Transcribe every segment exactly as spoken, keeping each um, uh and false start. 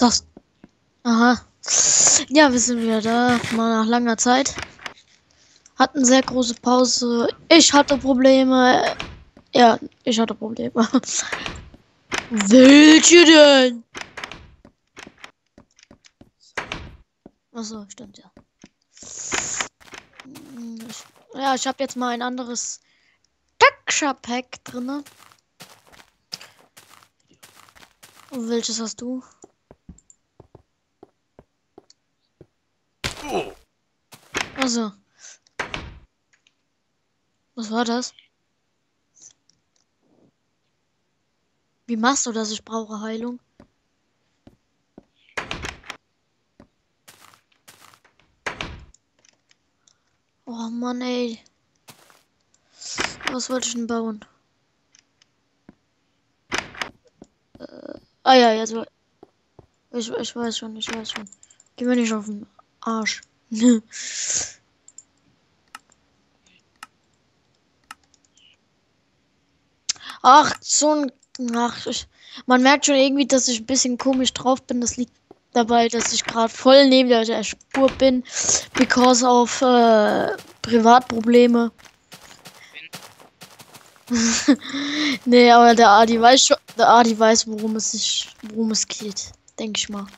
Sagst. Aha. Ja, wir sind wieder da. Mal nach langer Zeit. Hatten sehr große Pause. Ich hatte Probleme. Ja, ich hatte Probleme. Welche denn? Achso, stimmt ja. Ich, ja, ich habe jetzt mal ein anderes Texture Pack drin. Und welches hast du? Also. Was war das? Wie machst du das? Ich brauche Heilung. Oh Mann, ey. Was wollte ich denn bauen? Äh, ah ja, jetzt. Ich, ich weiß schon, ich weiß schon. Geh mir nicht auf den Arsch. Ach, so ein. Ach, ich, man merkt schon irgendwie, dass ich ein bisschen komisch drauf bin. Das liegt dabei, dass ich gerade voll neben der, der Spur bin. Because of äh, Privatprobleme. Nee, aber der Adi weiß schon. Der Adi weiß, worum es sich, worum es geht. Denke ich mal.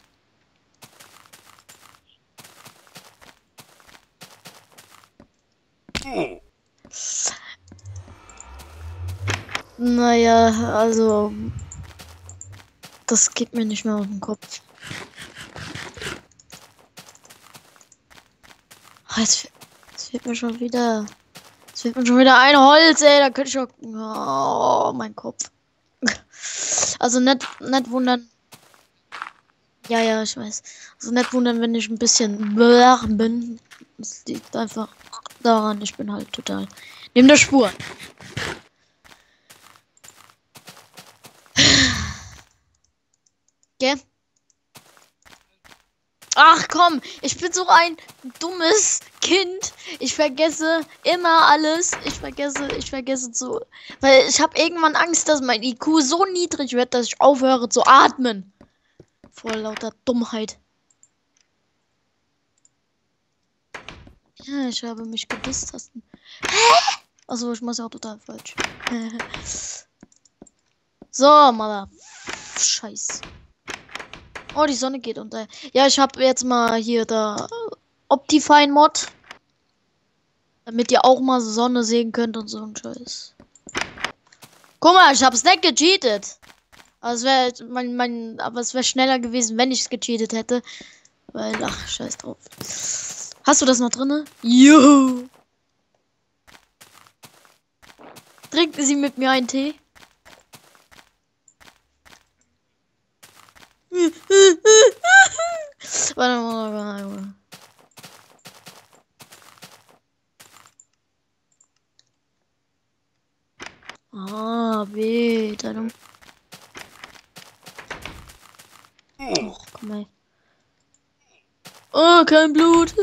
Naja, also. Das geht mir nicht mehr auf den Kopf. Oh, jetzt, jetzt fehlt mir schon wieder. Jetzt fehlt mir schon wieder ein Holz, ey. Da könnte ich auch. Oh, mein Kopf. Also nicht, nicht wundern. Ja, ja, ich weiß. Also nicht wundern, wenn ich ein bisschen blach bin. Das liegt einfach daran, ich bin halt total neben der Spur. Gell? Ach komm, ich bin so ein dummes Kind. Ich vergesse immer alles. Ich vergesse, ich vergesse so. Weil ich habe irgendwann Angst, dass mein I Q so niedrig wird, dass ich aufhöre zu atmen. Vor lauter Dummheit. Ja, ich habe mich gedisst. Hä? Achso, ich mach's ja auch total falsch. So, Mother. Scheiß. Oh, die Sonne geht unter. Ja, ich habe jetzt mal hier da Optifine Mod. Damit ihr auch mal Sonne sehen könnt und so ein Scheiß. Guck mal, ich hab's nicht gecheatet. Aber es wäre mein, mein, aber es wäre schneller gewesen, wenn ich es gecheatet hätte. Weil, ach, scheiß drauf. Hast du das noch drinne? Juhu. Trinken Sie mit mir einen Tee? Warte mal, warte mal. Ah, weh, dann. Och, komm mal. Oh, kein Blut.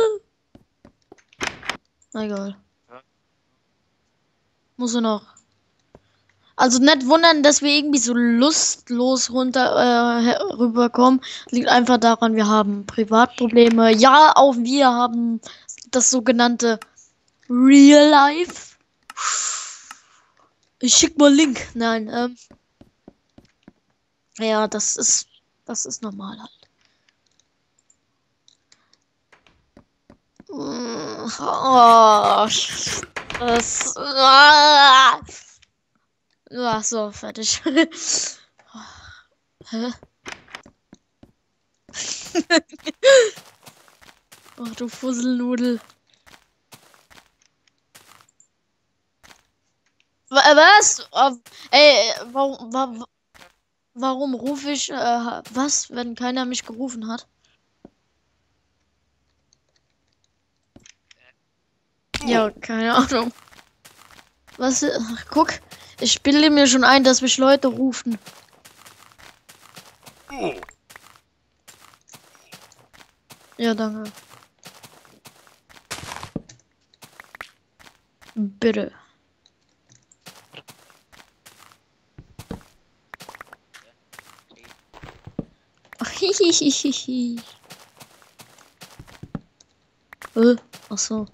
Na egal. Muss er noch. Also nicht wundern, dass wir irgendwie so lustlos runter äh, rüberkommen. Liegt einfach daran, wir haben Privatprobleme. Ja, auch wir haben das sogenannte Real Life. Ich schick mal Link. Nein, ähm. Ja, das ist. Das ist normal halt. Oh, das. Ah. Ja, so, fertig. Hä? Ach du Fusselnudel. Was? Ey, warum, warum, warum rufe ich äh, was, wenn keiner mich gerufen hat? Ja, keine Ahnung. Was? Ach, guck, ich bilde mir schon ein, dass mich Leute rufen. Ja, danke. Bitte. Ach Hihihihi. Äh, ach so.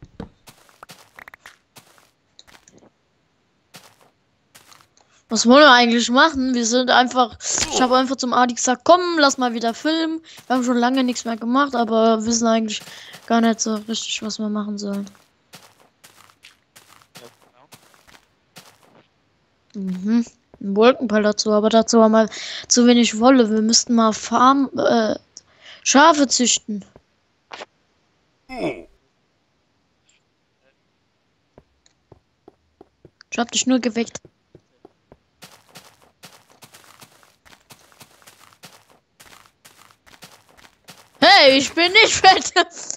Was wollen wir eigentlich machen? Wir sind einfach. Ich habe einfach zum Adi gesagt, komm, lass mal wieder filmen. Wir haben schon lange nichts mehr gemacht, aber wissen eigentlich gar nicht so richtig, was wir machen sollen. Mhm. Ein Wolkenball dazu, aber dazu haben wir zu wenig Wolle. Wir müssten mal Farm, äh, Schafe züchten. Ich hab dich nur geweckt. Hey, ich bin nicht fett.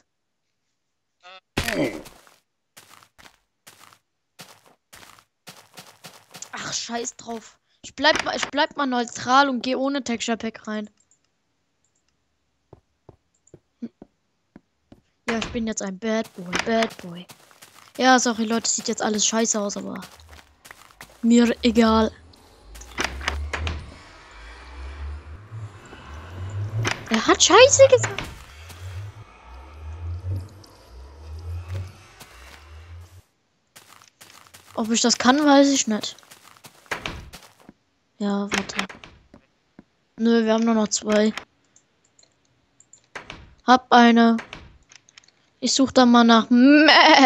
Ach, scheiß drauf. Ich bleib mal, ich bleib mal neutral und gehe ohne Texture Pack rein. Ja, ich bin jetzt ein Bad Boy, Bad Boy. Ja, sorry Leute, sieht jetzt alles scheiße aus, aber mir egal. Er hat scheiße gesagt. Ob ich das kann, weiß ich nicht. Ja, warte. Nö, wir haben nur noch zwei. Hab eine. Ich suche da mal nach. Mäh.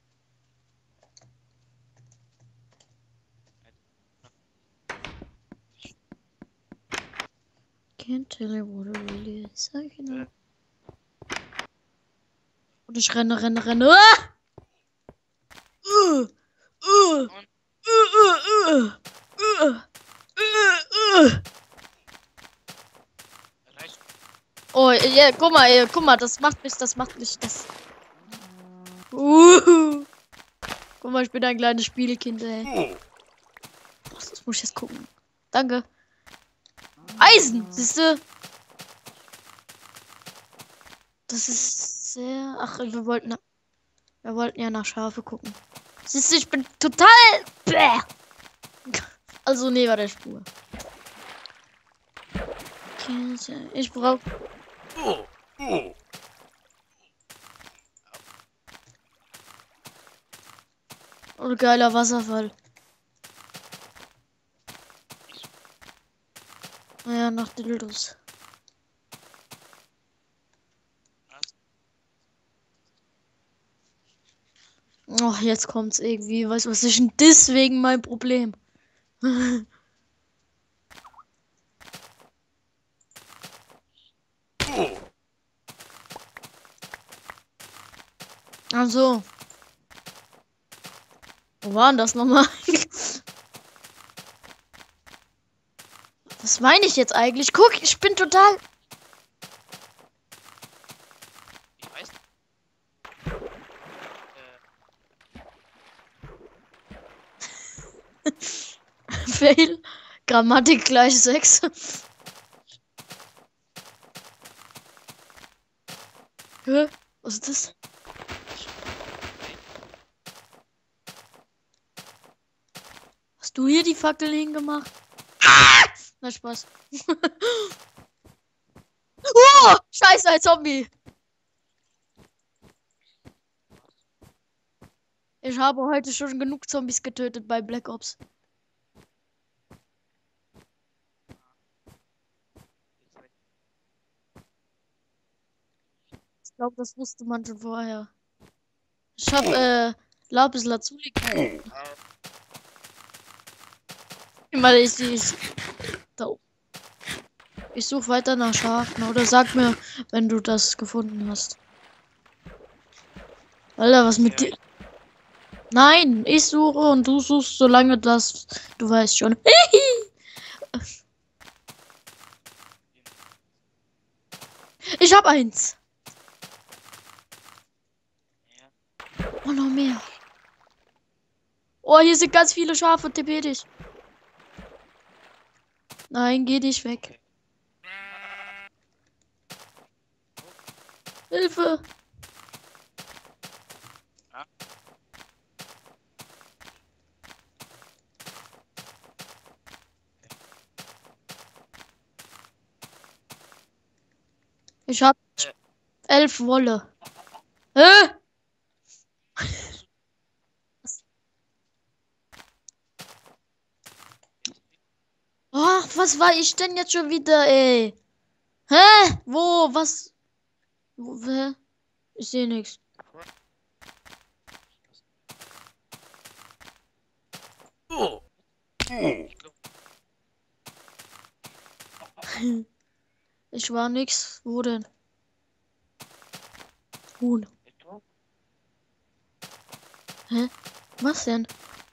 Can't tell you what it really is. Und ich renne, renne, renne. Ah! Uh, uh, uh, uh, uh, uh, uh. Oh, ja, guck mal, ja, guck mal, das macht mich, das macht mich, das. Uh. Guck mal, ich bin ein kleines Spielkind, ey. Das muss ich jetzt gucken. Danke. Eisen, siehst du? Das ist sehr. Ach, wir wollten. Wir wollten ja nach Schafe gucken. Siehst du, ich bin total. Bäh. Also, nee, war der Spur. Ich brauch. Oh, geiler Wasserfall. Naja, nach Dildos. Oh, jetzt kommt's irgendwie. Weißt du, was ist denn deswegen mein Problem? Also. Wo war denn das nochmal? Was meine ich jetzt eigentlich? Guck, ich bin total. Ich weiß. Äh. Fail. Grammatik gleich sechs. Hä? Was ist das? Hast du hier die Fackel hingemacht? Ah! Na Spaß. Oh! Scheiße, ein Zombie! Ich habe heute schon genug Zombies getötet bei Black Ops. Ich glaube, das wusste man schon vorher. Ich habe äh, Lapis Lazuli. Immer ich, ich, da. Ich suche weiter nach Schafen oder sag mir, wenn du das gefunden hast. Alter, was mit dir? Nein, ich suche und du suchst, solange das. Du weißt schon. Ich hab eins. Oh, noch mehr. Oh, hier sind ganz viele Schafe, T P dich. Nein, geh dich weg. Hilfe. Ich hab Äh. elf Wolle. Hä? Ach, was war ich denn jetzt schon wieder, ey? Hä? Wo? Was? Wo, hä? Ich sehe nichts. Oh. Ich war nix. Wo denn? Huhn. Hä? Was denn?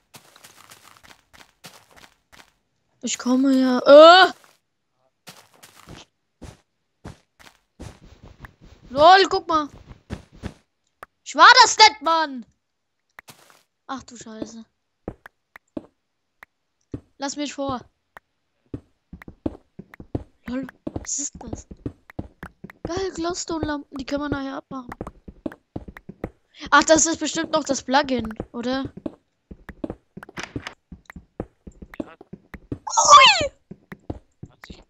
Ich komme ja. Äh! Lol, guck mal. Ich war das nicht, Mann. Ach du Scheiße. Lass mich vor. Lol, was ist das? Geil, Glowstone-Lampen, die können wir nachher abmachen. Ach, das ist bestimmt noch das Plugin, oder? Ja. Hui! Hat sich.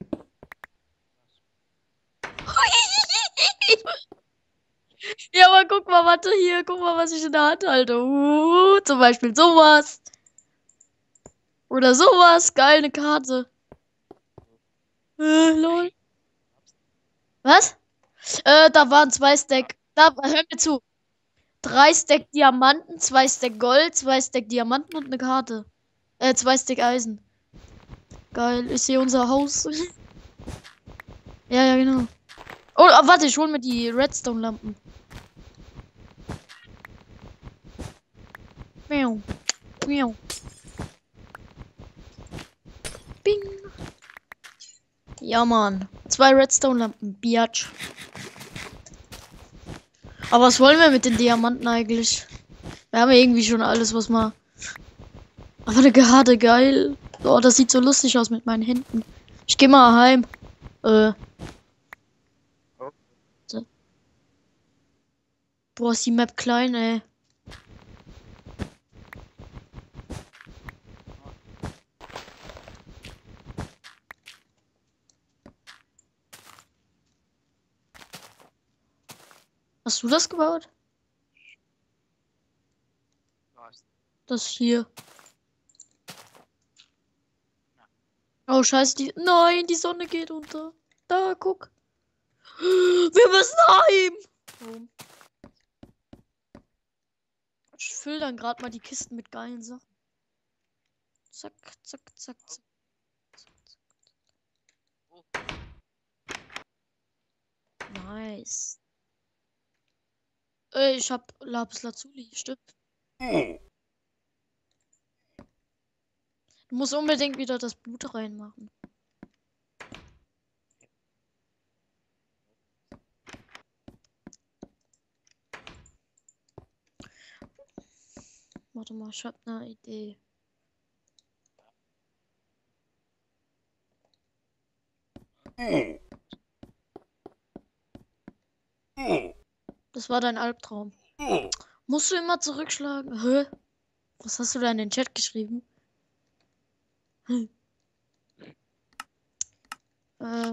Ja, aber guck mal, warte hier, guck mal, was ich in der Hand halte. Uh, zum Beispiel sowas. Oder sowas. Geil, eine Karte. Äh, lol. Was? Äh, da waren zwei Stack. Da, hör mir zu. Drei Stack Diamanten, zwei Stack Gold, zwei Stack Diamanten und eine Karte. Äh, zwei Stack Eisen. Geil, ich sehe unser Haus. Ja, ja, genau. Oh, ah, warte, ich hol mir die Redstone-Lampen. Miau. Miau. Bing. Ja, Mann. Zwei Redstone-Lampen. Biatch. Aber was wollen wir mit den Diamanten eigentlich? Wir haben ja irgendwie schon alles, was man. Aber eine gerade geil. Oh, das sieht so lustig aus mit meinen Händen. Ich geh mal heim. Äh. So. Boah, ist die Map klein, ey. Hast du das gebaut? Was? Das hier. Oh, scheiße, die. Nein, die Sonne geht unter. Da, guck. Wir müssen heim. Ich fülle dann gerade mal die Kisten mit geilen Sachen. Zack, zack, zack, zack. Oh. Nice. Äh, ich hab Lapis Lazuli, stimmt. Du musst unbedingt wieder das Blut reinmachen. Warte mal, ich hab eine Idee. Das war dein Albtraum. Musst du immer zurückschlagen? Hä? Was hast du da in den Chat geschrieben? Hm. Äh.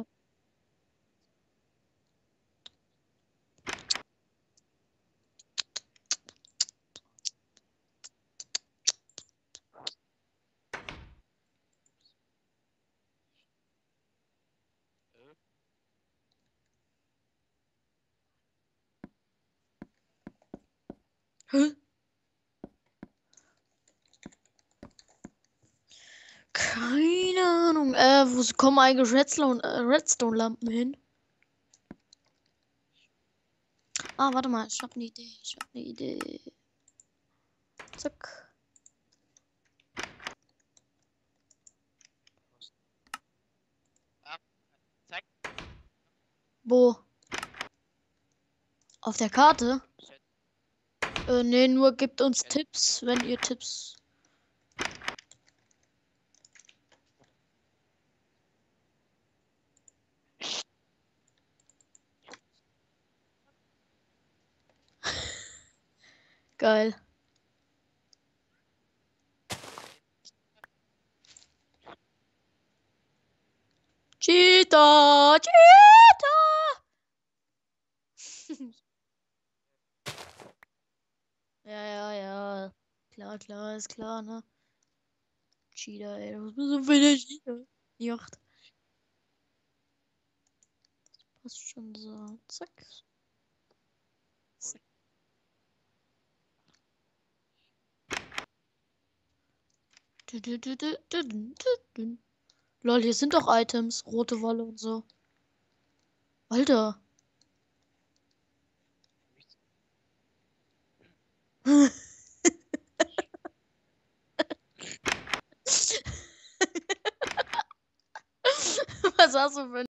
Hä? Keine Ahnung. Äh, wo kommen eigentlich Redstone, äh, Redstone-Lampen hin? Ah, warte mal, ich hab eine Idee. Ich hab eine Idee. Zack. Zack. Wo? Auf der Karte? Äh, nee, nur gibt uns Tipps, wenn ihr Tipps. Geil. Cheetah! Cheetah! Ja, klar, ist klar, ne? Cheater, ey. Was bist du für der Cheater? Jocht. Passt schon so. Zack. Zack. Du, du, du, du, du, du, du. Lol, hier sind doch Items. Rote Wolle und so. Alter. Was hast du für